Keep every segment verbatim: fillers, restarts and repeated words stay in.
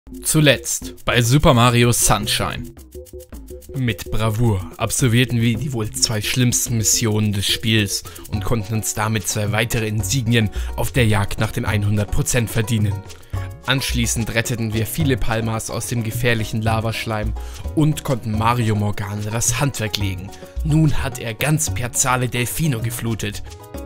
Zuletzt bei Super Mario Sunshine. Mit Bravour absolvierten wir die wohl zwei schlimmsten Missionen des Spiels und konnten uns damit zwei weitere Insignien auf der Jagd nach den hundert Prozent verdienen. Anschließend retteten wir viele Palmas aus dem gefährlichen Lavaschleim und konnten Mario Morgana das Handwerk legen. Nun hat er ganz Piazzale Delfino geflutet.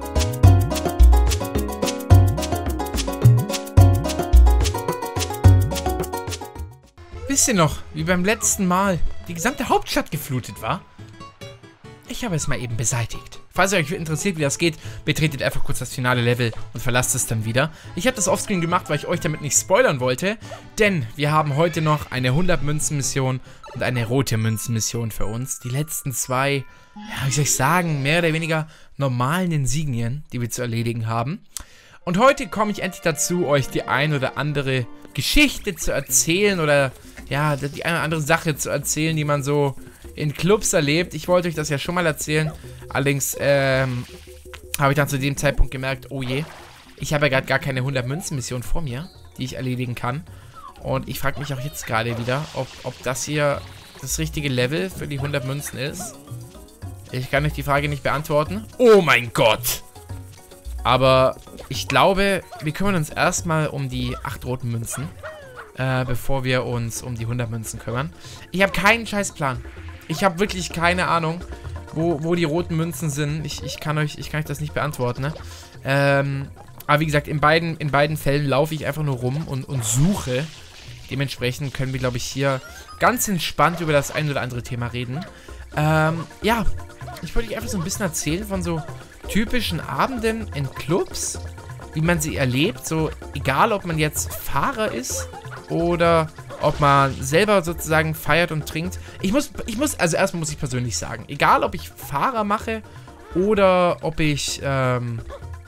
Wisst ihr noch, wie beim letzten Mal die gesamte Hauptstadt geflutet war? Ich habe es mal eben beseitigt. Falls ihr euch interessiert, wie das geht, betretet einfach kurz das finale Level und verlasst es dann wieder. Ich habe das offscreen gemacht, weil ich euch damit nicht spoilern wollte, denn wir haben heute noch eine hundert Münzen Mission und eine rote Münzen Mission für uns. Die letzten zwei, ja, wie soll ich sagen, mehr oder weniger normalen Insignien, die wir zu erledigen haben. Und heute komme ich endlich dazu, euch die ein oder andere Geschichte zu erzählen oder ja, die eine oder andere Sache zu erzählen, die man so in Clubs erlebt. Ich wollte euch das ja schon mal erzählen, allerdings ähm, habe ich dann zu dem Zeitpunkt gemerkt, oh je, ich habe ja gerade gar keine hundert Münzen Mission vor mir, die ich erledigen kann. Und ich frage mich auch jetzt gerade wieder, ob, ob das hier das richtige Level für die hundert Münzen ist. Ich kann euch die Frage nicht beantworten. Oh mein Gott! Aber ich glaube, wir kümmern uns erstmal um die acht roten Münzen, äh, bevor wir uns um die hundert Münzen kümmern. Ich habe keinen Scheißplan. Ich habe wirklich keine Ahnung, wo, wo die roten Münzen sind. Ich, ich, kann euch, ich kann euch das nicht beantworten, ne? Ähm, aber wie gesagt, in beiden, in beiden Fällen laufe ich einfach nur rum und, und suche. Dementsprechend können wir, glaube ich, hier ganz entspannt über das ein oder andere Thema reden. Ähm, ja, ich wollte euch einfach so ein bisschen erzählen von so typischen Abenden in Clubs, wie man sie erlebt. So, egal ob man jetzt Fahrer ist oder ob man selber sozusagen feiert und trinkt. Ich muss, ich muss, also erstmal muss ich persönlich sagen, egal ob ich Fahrer mache oder ob ich, ähm,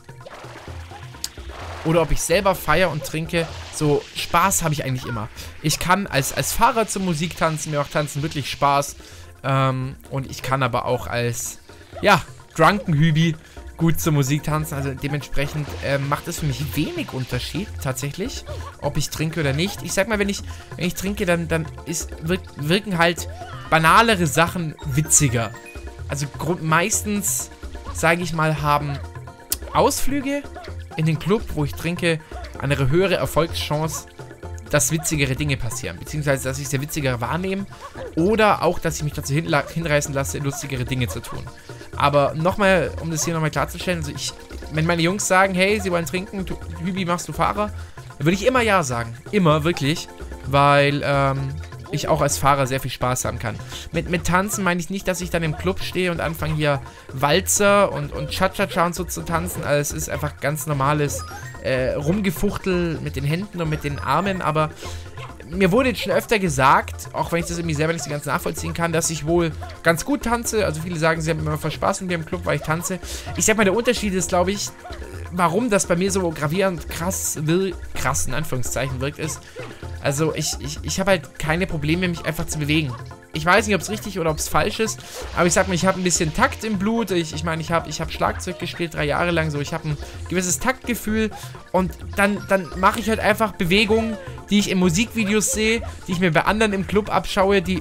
oder ob ich selber feiere und trinke, so Spaß habe ich eigentlich immer. Ich kann als, als Fahrer zur Musik tanzen, mir macht Tanzen wirklich Spaß. Ähm, und ich kann aber auch als, ja, Drunken Hübi gut zur Musik tanzen, also dementsprechend äh, macht es für mich wenig Unterschied, tatsächlich, ob ich trinke oder nicht. Ich sag mal, wenn ich, wenn ich trinke, dann, dann ist, wirk, wirken halt banalere Sachen witziger. Also meistens, sage ich mal, haben Ausflüge in den Club, wo ich trinke, eine höhere Erfolgschance, dass witzigere Dinge passieren, beziehungsweise, dass ich sehr witzigere wahrnehme oder auch, dass ich mich dazu hinreißen lasse, lustigere Dinge zu tun. Aber nochmal, um das hier nochmal klarzustellen, also ich, wenn meine Jungs sagen, hey, sie wollen trinken, du, Hübi, machst du Fahrer, dann würde ich immer ja sagen. Immer, wirklich, weil ähm, ich auch als Fahrer sehr viel Spaß haben kann. Mit, mit Tanzen meine ich nicht, dass ich dann im Club stehe und anfange hier Walzer und, und Cha-Cha-Cha und so zu tanzen. Also es ist einfach ganz normales äh, Rumgefuchtel mit den Händen und mit den Armen, aber mir wurde jetzt schon öfter gesagt, auch wenn ich das irgendwie selber nicht so ganz nachvollziehen kann, dass ich wohl ganz gut tanze. Also viele sagen, sie haben immer voll Spaß mit mir im Club, weil ich tanze. Ich sag mal, der Unterschied ist, glaube ich, warum das bei mir so gravierend krass, will, krass in Anführungszeichen wirkt, ist, also ich, ich, ich habe halt keine Probleme, mich einfach zu bewegen. Ich weiß nicht, ob es richtig oder ob es falsch ist, aber ich sag mal, ich habe ein bisschen Takt im Blut. Ich, ich meine, ich habe ich hab Schlagzeug gespielt, drei Jahre lang so. Ich habe ein gewisses Taktgefühl und dann, dann mache ich halt einfach Bewegungen, die ich in Musikvideos sehe, die ich mir bei anderen im Club abschaue, die...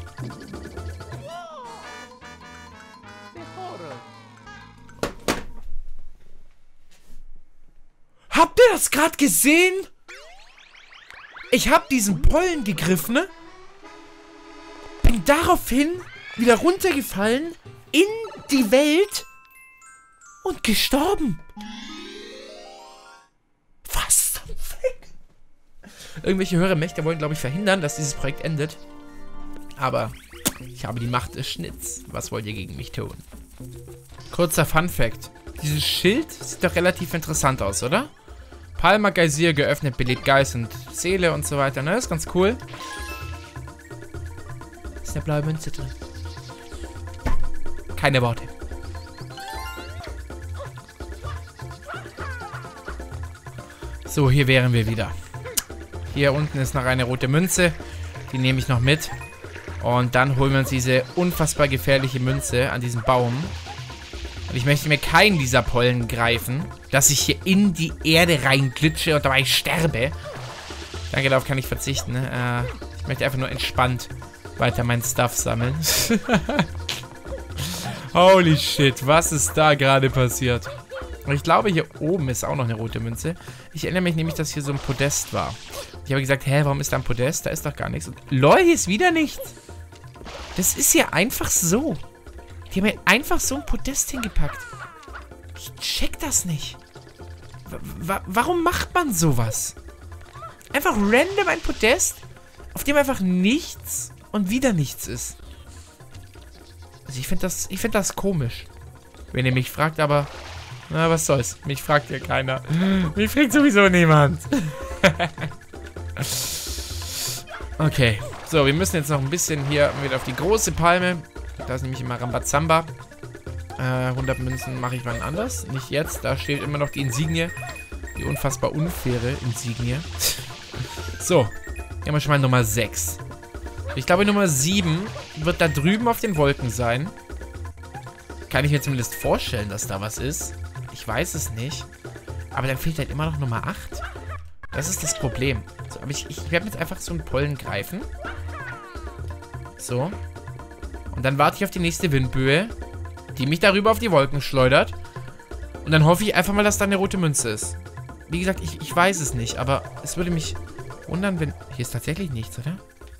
Habt ihr das gerade gesehen? Ich habe diesen Pollen gegriffen, ne? Bin daraufhin wieder runtergefallen in die Welt und gestorben. Was zum Fick? Irgendwelche höhere Mächte wollen, glaube ich, verhindern, dass dieses Projekt endet. Aber ich habe die Macht des Schnitts. Was wollt ihr gegen mich tun? Kurzer Funfact. Dieses Schild sieht doch relativ interessant aus, oder? Palma Geysir geöffnet, belebt Geist und Seele und so weiter. Ne, ist ganz cool. Ist eine blaue Münze drin. Keine Worte. So, hier wären wir wieder. Hier unten ist noch eine rote Münze. Die nehme ich noch mit. Und dann holen wir uns diese unfassbar gefährliche Münze an diesem Baum. Und ich möchte mir keinen dieser Pollen greifen, dass ich hier in die Erde reinglitsche und dabei sterbe. Danke, darauf kann ich verzichten. Äh, ich möchte einfach nur entspannt weiter mein Stuff sammeln. Holy shit, was ist da gerade passiert? Und ich glaube, hier oben ist auch noch eine rote Münze. Ich erinnere mich nämlich, dass hier so ein Podest war. Ich habe gesagt, hä, warum ist da ein Podest? Da ist doch gar nichts. Und lol, hier ist wieder nichts. Das ist hier einfach so. Die haben hier einfach so ein Podest hingepackt. Ich check das nicht. W- warum macht man sowas? Einfach random ein Podest, auf dem einfach nichts und wieder nichts ist. Also ich finde das, ich finde das komisch. Wenn ihr mich fragt, aber... Na, was soll's. Mich fragt ja keiner. Mich fragt sowieso niemand. Okay. So, wir müssen jetzt noch ein bisschen hier wieder auf die große Palme. Da ist nämlich immer Rambazamba. Äh, hundert Münzen mache ich mal anders. Nicht jetzt. Da steht immer noch die Insignie. Die unfassbar unfaire Insignie. So. Hier haben wir schon mal Nummer sechs. Ich glaube, Nummer sieben wird da drüben auf den Wolken sein. Kann ich mir zumindest vorstellen, dass da was ist. Ich weiß es nicht. Aber dann fehlt halt immer noch Nummer acht. Das ist das Problem. So, aber ich, ich werde jetzt einfach so einen Pollen greifen. So. Und dann warte ich auf die nächste Windböe, die mich darüber auf die Wolken schleudert. Und dann hoffe ich einfach mal, dass da eine rote Münze ist. Wie gesagt, ich, ich weiß es nicht, aber es würde mich wundern, wenn... Hier ist tatsächlich nichts, oder?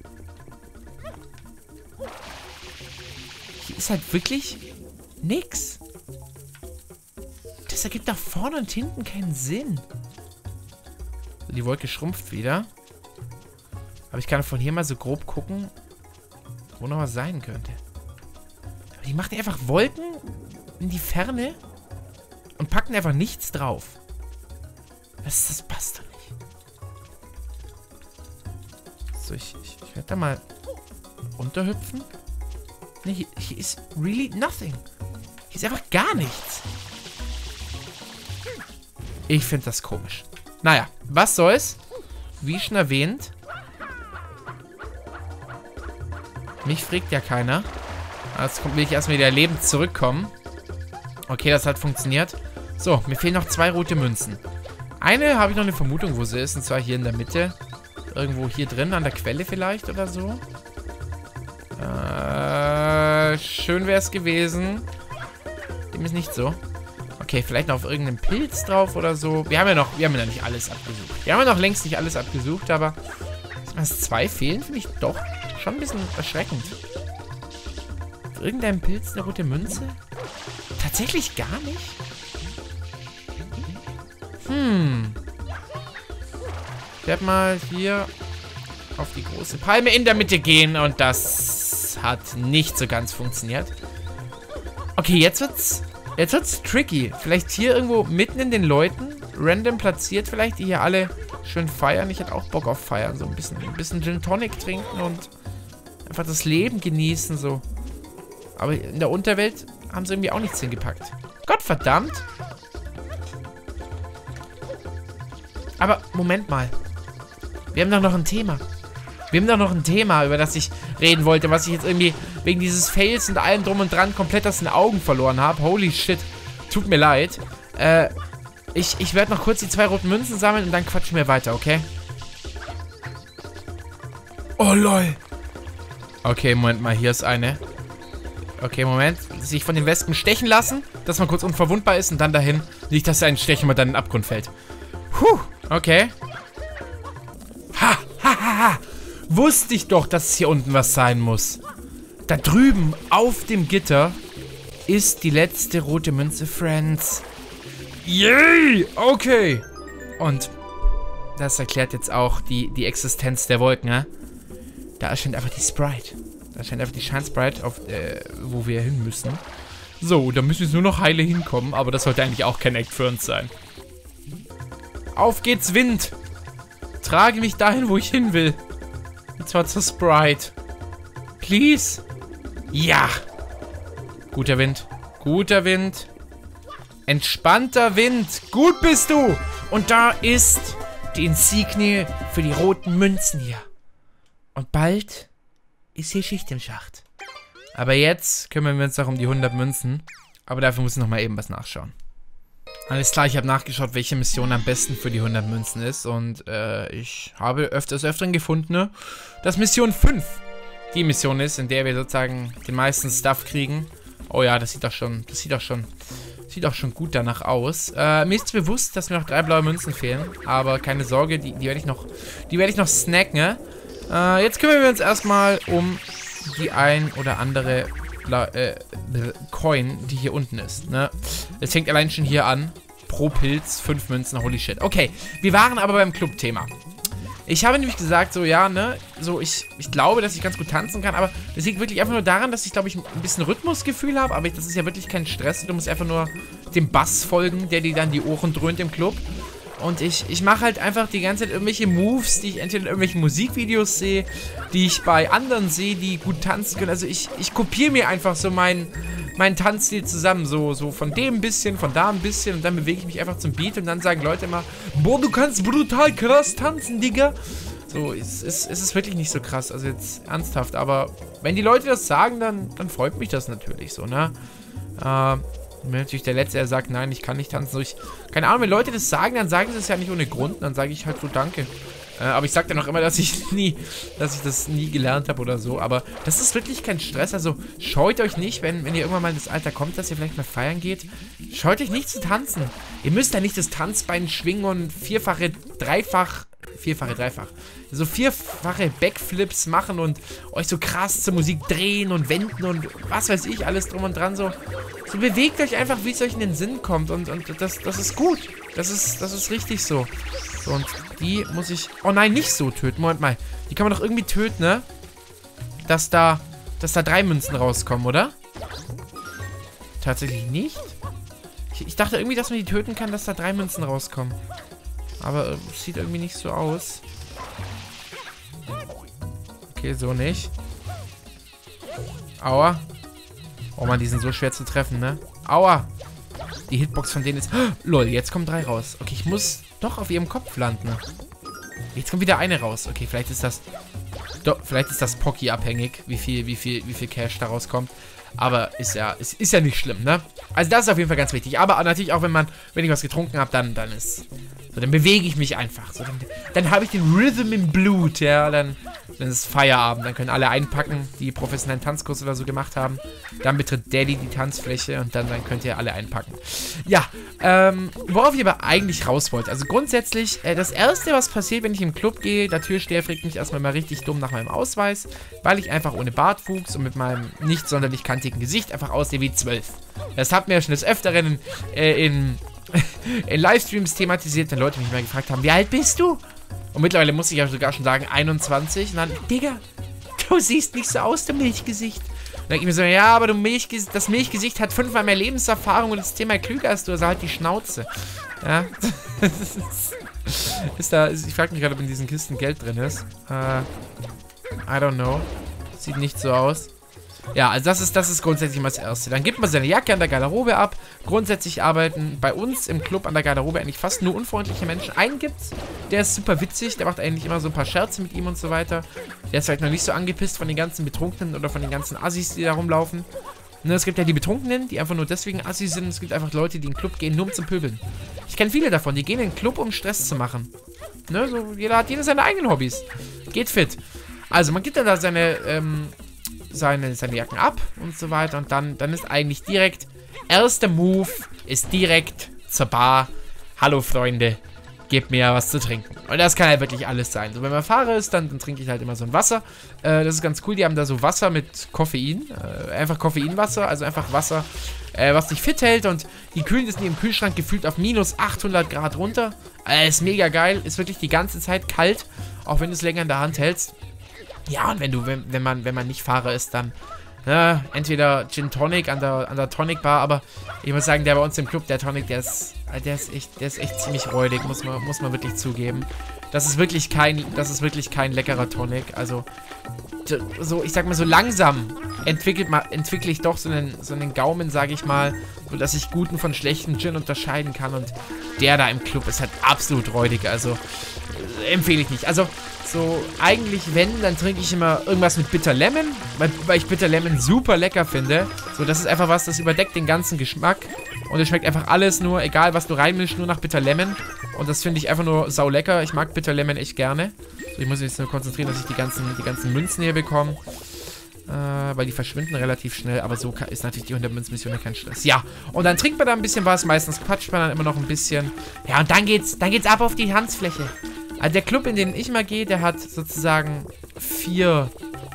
Hier ist halt wirklich nix. Das ergibt nach vorne und hinten keinen Sinn. So, die Wolke schrumpft wieder. Aber ich kann von hier mal so grob gucken, wo noch was sein könnte. Aber die machen einfach Wolken in die Ferne und packen einfach nichts drauf. Das, das passt doch nicht. So, ich, ich, ich werde da mal runterhüpfen. Ne, hier, hier ist really nothing. Hier ist einfach gar nichts. Ich finde das komisch. Naja, was soll's? Wie schon erwähnt. Mich fragt ja keiner. Jetzt will ich erstmal wieder lebend zurückkommen. Okay, das hat funktioniert. So, mir fehlen noch zwei rote Münzen. Eine habe ich noch eine Vermutung, wo sie ist. Und zwar hier in der Mitte. Irgendwo hier drin, an der Quelle vielleicht oder so. Äh, schön wäre es gewesen. Dem ist nicht so. Okay, vielleicht noch auf irgendeinem Pilz drauf oder so. Wir haben ja noch, wir haben ja nicht alles abgesucht. Wir haben ja noch längst nicht alles abgesucht, aber dass zwei fehlen, finde ich doch schon ein bisschen erschreckend. Auf irgendeinem Pilz eine rote Münze? Tatsächlich gar nicht? Hm. Ich werde mal hier auf die große Palme in der Mitte gehen und das hat nicht so ganz funktioniert. Okay, jetzt wird's... Jetzt wird's tricky. Vielleicht hier irgendwo mitten in den Leuten, random platziert vielleicht, die hier alle schön feiern. Ich hätte auch Bock auf feiern. So ein bisschen, ein bisschen Gin Tonic trinken und einfach das Leben genießen, so. Aber in der Unterwelt haben sie irgendwie auch nichts hingepackt. Gottverdammt. Aber, Moment mal. Wir haben doch noch ein Thema. Wir haben doch noch ein Thema, über das ich reden wollte, was ich jetzt irgendwie wegen dieses Fails und allem drum und dran komplett aus den Augen verloren habe. Holy shit. Tut mir leid. Äh, ich, ich werde noch kurz die zwei roten Münzen sammeln und dann quatschen wir weiter, okay? Oh, lol. Okay, Moment mal, hier ist eine. Okay, Moment. Sich von den Wespen stechen lassen, dass man kurz unverwundbar ist und dann dahin. Nicht, dass ein Stechen mal dann in den Abgrund fällt. Puh, okay. Ha, ha, ha, ha. Wusste ich doch, dass hier unten was sein muss. Da drüben auf dem Gitter ist die letzte rote Münze, Friends. Yay! Okay. Und das erklärt jetzt auch die, die Existenz der Wolken, ja? Da erscheint einfach die Sprite. Da erscheint einfach die Shine Sprite, auf, äh, wo wir hin müssen. So, da müssen wir jetzt nur noch heile hinkommen, aber das sollte eigentlich auch kein Act für uns sein. Auf geht's, Wind! Trage mich dahin, wo ich hin will. Und zwar zur Sprite. Please. Ja. Guter Wind. Guter Wind. Entspannter Wind. Gut bist du. Und da ist die Insignie für die roten Münzen hier. Und bald ist hier Schicht im Schacht. Aber jetzt kümmern wir uns noch um die hundert Münzen. Aber dafür muss ich noch mal eben was nachschauen. Alles klar, ich habe nachgeschaut, welche Mission am besten für die hundert Münzen ist. Und äh, ich habe öfters öfteren gefunden, ne, dass Mission fünf die Mission ist, in der wir sozusagen den meisten Stuff kriegen. Oh ja, das sieht doch schon, das sieht doch schon, sieht doch schon gut danach aus. Äh, mir ist bewusst, dass mir noch drei blaue Münzen fehlen. Aber keine Sorge, die, die werde ich noch, die werde ich noch snacken, ne? Äh, jetzt kümmern wir uns erstmal um die ein oder andere Äh, Coin, die hier unten ist, ne? Es fängt allein schon hier an. Pro Pilz, fünf Münzen, holy shit. Okay, wir waren aber beim Club-Thema. Ich habe nämlich gesagt, so, ja, ne, so, ich, ich glaube, dass ich ganz gut tanzen kann, aber das liegt wirklich einfach nur daran, dass ich, glaube ich, ein bisschen Rhythmusgefühl habe, aber ich, das ist ja wirklich kein Stress. Du musst einfach nur dem Bass folgen, der dir dann die Ohren dröhnt im Club. Und ich, ich mache halt einfach die ganze Zeit irgendwelche Moves, die ich entweder in irgendwelchen Musikvideos sehe, die ich bei anderen sehe, die gut tanzen können. Also ich, ich kopiere mir einfach so meinen mein Tanzstil zusammen. So, so von dem ein bisschen, von da ein bisschen. Und dann bewege ich mich einfach zum Beat. Und dann sagen Leute immer, boah, du kannst brutal krass tanzen, Digga. So, es ist, es ist wirklich nicht so krass. Also jetzt ernsthaft. Aber wenn die Leute das sagen, dann, dann freut mich das natürlich so, ne? Äh... Ich bin natürlich der Letzte, der sagt, nein, ich kann nicht tanzen. So, ich, keine Ahnung, wenn Leute das sagen, dann sagen sie es ja nicht ohne Grund. Dann sage ich halt so, danke. Äh, aber ich sage dann auch immer, dass ich nie, dass ich das nie gelernt habe oder so. Aber das ist wirklich kein Stress. Also scheut euch nicht, wenn, wenn ihr irgendwann mal in das Alter kommt, dass ihr vielleicht mal feiern geht. Scheut euch nicht zu tanzen. Ihr müsst ja nicht das Tanzbein schwingen und vierfache, dreifach, vierfache, dreifach, so vierfache Backflips machen und euch so krass zur Musik drehen und wenden und was weiß ich, alles drum und dran. So, so bewegt euch einfach, wie es euch in den Sinn kommt und, und das, das ist gut. Das ist, das ist richtig so. So, und die muss ich, oh nein, nicht so töten. Moment mal, die kann man doch irgendwie töten, ne? Dass da, dass da drei Münzen rauskommen, oder? Tatsächlich nicht? Ich, ich dachte irgendwie, dass man die töten kann, dass da drei Münzen rauskommen. Aber äh, sieht irgendwie nicht so aus. Okay, so nicht. Aua. Oh man, die sind so schwer zu treffen, ne? Aua. Die Hitbox von denen ist... Oh, lol, jetzt kommen drei raus. Okay, ich muss doch auf ihrem Kopf landen. Jetzt kommt wieder eine raus. Okay, vielleicht ist das... Doch, vielleicht ist das Pocky abhängig, wie viel, wie viel, wie viel Cash da rauskommt. Aber ist ja, ist, ist ja nicht schlimm, ne? Also das ist auf jeden Fall ganz wichtig. Aber natürlich auch, wenn man, wenn ich was getrunken habe, dann, dann ist... So, dann bewege ich mich einfach. So, dann dann habe ich den Rhythm im Blut, ja. Dann, dann ist Feierabend. Dann können alle einpacken, die professionellen Tanzkurs oder so gemacht haben. Dann betritt Daddy die Tanzfläche und dann, dann könnt ihr alle einpacken. Ja, ähm, worauf ich aber eigentlich raus wollte. Also grundsätzlich, äh, das Erste, was passiert, wenn ich im Club gehe, der Türsteher fragt mich erstmal mal richtig dumm nach meinem Ausweis, weil ich einfach ohne Bartwuchs und mit meinem nicht sonderlich kantigen Gesicht einfach aussehe wie zwölf. Das hat mir ja schon des Öfteren äh, in... in Livestreams thematisiert, wenn Leute mich mal gefragt haben, wie alt bist du? Und mittlerweile muss ich ja sogar schon sagen, einundzwanzig. Und dann, Digga, du siehst nicht so aus, du Milchgesicht. Und dann denke ich mir so, ja, aber du Milchgesicht, das Milchgesicht hat fünfmal mehr Lebenserfahrung und ist zehnmal klüger als du, also halt die Schnauze. Ja. Ist da, ich frage mich gerade, ob in diesen Kisten Geld drin ist. Äh, I don't know. Sieht nicht so aus. Ja, also das ist, das ist grundsätzlich mal das Erste. Dann gibt man seine Jacke an der Garderobe ab. Grundsätzlich arbeiten bei uns im Club an der Garderobe eigentlich fast nur unfreundliche Menschen. Einen gibt's, der ist super witzig, der macht eigentlich immer so ein paar Scherze mit ihm und so weiter. Der ist vielleicht noch nicht so angepisst von den ganzen Betrunkenen oder von den ganzen Assis, die da rumlaufen. Ne, es gibt ja die Betrunkenen, die einfach nur deswegen Assis sind. Es gibt einfach Leute, die in den Club gehen, nur um zu pöbeln. Ich kenne viele davon, die gehen in den Club, um Stress zu machen. Ne, so, jeder hat jeder seine eigenen Hobbys. Geht fit. Also, man gibt dann da seine, ähm... Seine, seine Jacken ab und so weiter. Und dann, dann ist eigentlich direkt, erster Move ist direkt zur Bar. Hallo Freunde, gebt mir was zu trinken. Und das kann halt wirklich alles sein. So, wenn man Fahrer ist, dann, dann trinke ich halt immer so ein Wasser. Äh, das ist ganz cool, die haben da so Wasser mit Koffein. Äh, einfach Koffeinwasser, also einfach Wasser, äh, was dich fit hält. Und die kühlen das in ihrem Kühlschrank gefühlt auf minus achthundert Grad runter. Äh, ist mega geil, ist wirklich die ganze Zeit kalt, auch wenn du es länger in der Hand hältst. Ja, und wenn du, wenn, wenn man, wenn man nicht Fahrer ist, dann ja, entweder Gin Tonic an der, an der Tonic Bar, aber ich muss sagen, der bei uns im Club, der Tonic, der ist, der ist echt, der ist echt ziemlich räudig, muss man, muss man wirklich zugeben. Das ist wirklich kein, das ist wirklich kein leckerer Tonic. Also, so, ich sag mal, so langsam entwickelt man, entwickle ich doch so einen, so einen Gaumen, sage ich mal, so dass ich guten von schlechten Gin unterscheiden kann. Und der da im Club ist halt absolut räudig, also empfehle ich nicht. Also, So, eigentlich, wenn, dann trinke ich immer irgendwas mit Bitter Lemon, weil, weil ich Bitter Lemon super lecker finde. So, das ist einfach was, das überdeckt den ganzen Geschmack. Und es schmeckt einfach alles nur, egal was du reinmischst, nur nach Bitter Lemon. Und das finde ich einfach nur sau lecker. Ich mag Bitter Lemon echt gerne. So, ich muss mich jetzt nur konzentrieren, dass ich die ganzen, die ganzen Münzen hier bekomme. Äh, weil die verschwinden relativ schnell. Aber so ist natürlich die hundert Münzen-Mission kein Stress. Ja, und dann trinkt man da ein bisschen was. Meistens quatscht man dann immer noch ein bisschen. Ja, und dann geht's, dann geht's ab auf die Tanzfläche. Also der Club, in den ich mal gehe, der hat sozusagen vier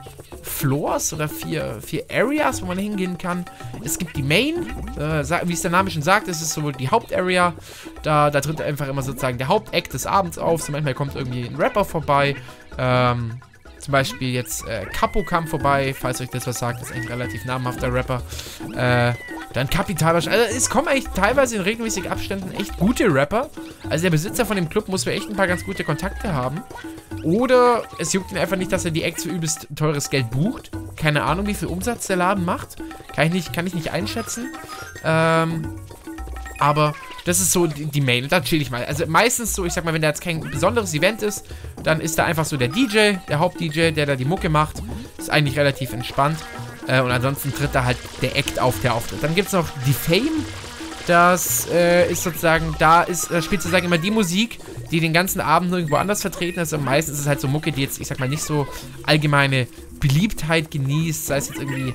Floors oder vier, vier Areas, wo man hingehen kann. Es gibt die Main, äh, wie es der Name schon sagt, es ist so die Hauptarea. Da, da tritt einfach immer sozusagen der Hauptact des Abends auf. So manchmal kommt irgendwie ein Rapper vorbei. Ähm, zum Beispiel jetzt äh, Capo kam vorbei, falls euch das was sagt. Das ist eigentlich ein relativ namhafter Rapper. Äh, dann Kapital. Also es kommen eigentlich teilweise in regelmäßigen Abständen echt gute Rapper. Also der Besitzer von dem Club muss mir echt ein paar ganz gute Kontakte haben. Oder es juckt ihn einfach nicht, dass er die Acts für übelst teures Geld bucht. Keine Ahnung, wie viel Umsatz der Laden macht. Kann ich nicht, kann ich nicht einschätzen. Ähm, aber das ist so die, die Main. Und da chill ich mal. Also meistens so, ich sag mal, wenn da jetzt kein besonderes Event ist, dann ist da einfach so der D J, der Haupt-D J, der da die Mucke macht. Ist eigentlich relativ entspannt. Äh, und ansonsten tritt da halt der Act auf, der auftritt. Dann gibt es noch die Fame. Das äh, ist sozusagen, da ist, da spielt sozusagen immer die Musik, die den ganzen Abend irgendwo anders vertreten ist. Und meistens ist es halt so Mucke, die jetzt, ich sag mal, nicht so allgemeine Beliebtheit genießt. Sei es jetzt irgendwie,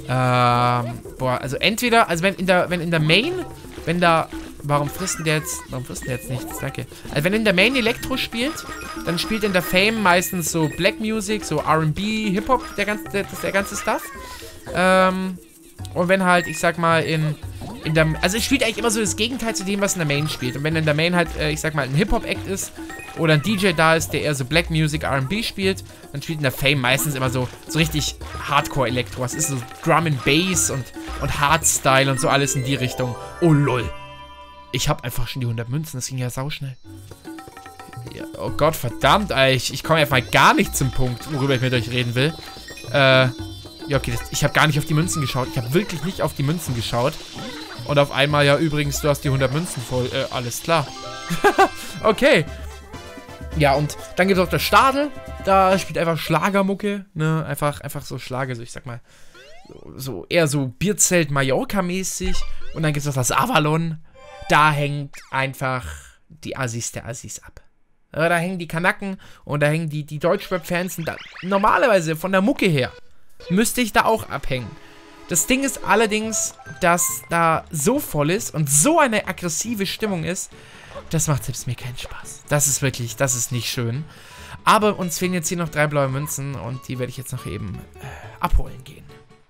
ähm, boah, also entweder, also wenn in der, wenn in der Main, wenn da, warum frisst denn der jetzt, warum frisst der jetzt nichts, danke. Also wenn in der Main Elektro spielt, dann spielt in der Fame meistens so Black Music, so R and B, Hip-Hop, der ganze, der, der ganze Stuff. Ähm, und wenn halt, ich sag mal, in, in der, also es spielt eigentlich immer so das Gegenteil zu dem, was in der Main spielt. Und wenn in der Main halt, äh, ich sag mal, ein Hip-Hop-Act ist oder ein D J da ist, der eher so Black Music, R and B spielt, dann spielt in der Fame meistens immer so, so richtig Hardcore-Elektro. Es ist so Drum and Bass und, und Hardstyle und so alles in die Richtung. Oh lol. Ich hab einfach schon die hundert Münzen, das ging ja sauschnell. Ja, oh Gott, verdammt, Alter, ich, ich komme einfach mal gar nicht zum Punkt, worüber ich mit euch reden will. Äh, ja, okay, das, ich habe gar nicht auf die Münzen geschaut. Ich habe wirklich nicht auf die Münzen geschaut. Und auf einmal, ja, übrigens, du hast die hundert Münzen voll. Äh, alles klar. Okay. Ja, und dann gibt es auch das Stadel. Da spielt einfach Schlagermucke, ne, einfach, einfach so Schlager, so ich sag mal, so, so eher so Bierzelt-Mallorca-mäßig. Und dann gibt es auch das Avalon. Da hängt einfach die Assis der Assis ab. Ja, da hängen die Kanaken und da hängen die, die Deutschrap-Fans. Da, normalerweise von der Mucke her müsste ich da auch abhängen. Das Ding ist allerdings, dass da so voll ist und so eine aggressive Stimmung ist, das macht selbst mir keinen Spaß. Das ist wirklich, das ist nicht schön. Aber uns fehlen jetzt hier noch drei blaue Münzen und die werde ich jetzt noch eben äh, abholen gehen.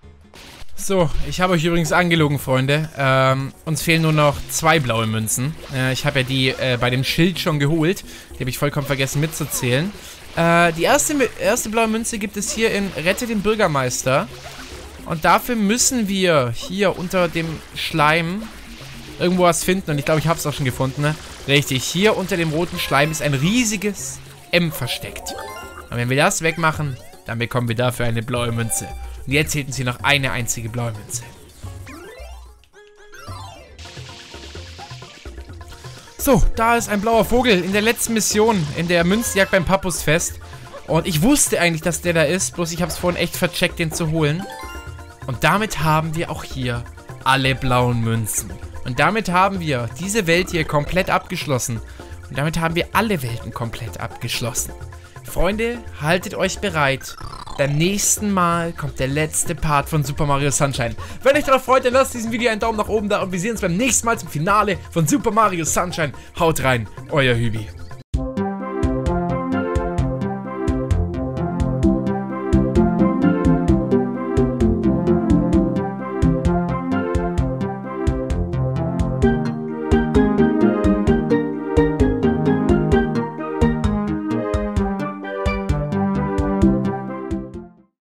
So, ich habe euch übrigens angelogen, Freunde. Ähm, uns fehlen nur noch zwei blaue Münzen. Äh, ich habe ja die äh, bei dem Schild schon geholt. Die habe ich vollkommen vergessen mitzuzählen. Äh, die erste, erste blaue Münze gibt es hier in Rette den Bürgermeister. Und dafür müssen wir hier unter dem Schleim irgendwo was finden. Und ich glaube, ich habe es auch schon gefunden. Ne? Richtig, hier unter dem roten Schleim ist ein riesiges M versteckt. Und wenn wir das wegmachen, dann bekommen wir dafür eine blaue Münze. Und jetzt hätten sie noch eine einzige blaue Münze. So, da ist ein blauer Vogel in der letzten Mission, in der Münzjagd beim Pappusfest. Und ich wusste eigentlich, dass der da ist, bloß ich habe es vorhin echt vercheckt, den zu holen. Und damit haben wir auch hier alle blauen Münzen. Und damit haben wir diese Welt hier komplett abgeschlossen. Und damit haben wir alle Welten komplett abgeschlossen. Freunde, haltet euch bereit. Beim nächsten Mal kommt der letzte Part von Super Mario Sunshine. Wenn euch darauf freut, dann lasst diesem Video einen Daumen nach oben da und wir sehen uns beim nächsten Mal zum Finale von Super Mario Sunshine. Haut rein, euer Hübi.